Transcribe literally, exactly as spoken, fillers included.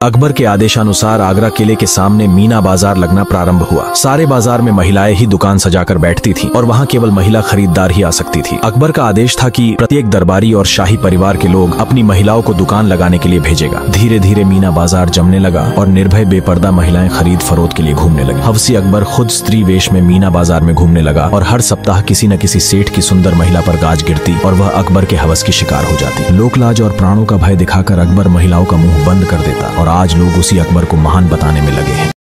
अकबर के आदेशानुसार आगरा किले के सामने मीना बाजार लगना प्रारंभ हुआ। सारे बाजार में महिलाएं ही दुकान सजाकर बैठती थीं और वहां केवल महिला खरीदार ही आ सकती थी। अकबर का आदेश था कि प्रत्येक दरबारी और शाही परिवार के लोग अपनी महिलाओं को दुकान लगाने के लिए भेजेगा। धीरे धीरे मीना बाजार जमने लगा और निर्भय बेपर्दा महिलाएं खरीद फरोख्त के लिए घूमने लगी। हवसी अकबर खुद स्त्री वेश में मीना बाजार में घूमने लगा और हर सप्ताह किसी न किसी सेठ की सुंदर महिला पर गाज गिरती और वह अकबर के हवस की शिकार हो जाती। लोकलाज और प्राणों का भय दिखाकर अकबर महिलाओं का मुंह बंद कर देता और आज लोग उसी अकबर को महान बताने में लगे हैं।